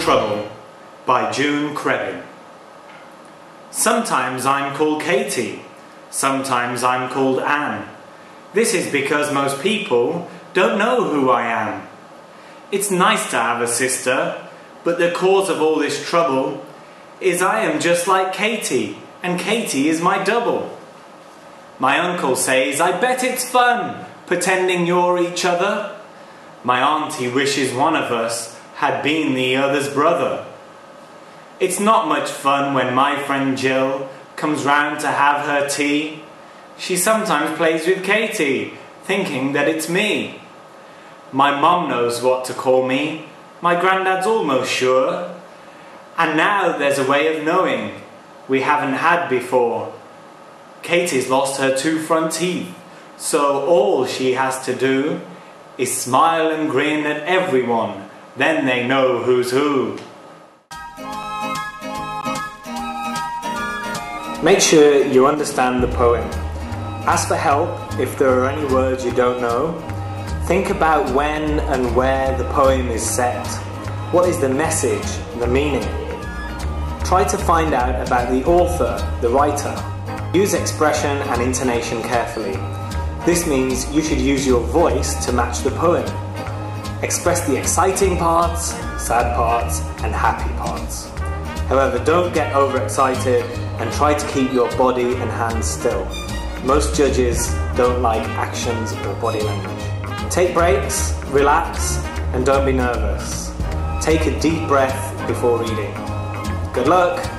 Trouble by Crebbin. Sometimes I'm called Katie, sometimes I'm called Anne. This is because most people don't know who I am. It's nice to have a sister, but the cause of all this trouble is I am just like Katie, and Katie is my double. My uncle says, I bet it's fun pretending you're each other. My auntie wishes one of us had been the other's brother. It's not much fun when my friend Jill comes round to have her tea. She sometimes plays with Katie, thinking that it's me. My mum knows what to call me, my granddad's almost sure. And now there's a way of knowing we haven't had before. Katie's lost her 2 front teeth, so all she has to do is smile and grin at everyone, then they know who's who. Make sure you understand the poem. Ask for help if there are any words you don't know. Think about when and where the poem is set. What is the message, the meaning? Try to find out about the author, the writer. Use expression and intonation carefully. This means you should use your voice to match the poem. Express the exciting parts, sad parts, and happy parts. However, don't get overexcited and try to keep your body and hands still. Most judges don't like actions or body language. Take breaks, relax, and don't be nervous. Take a deep breath before reading. Good luck!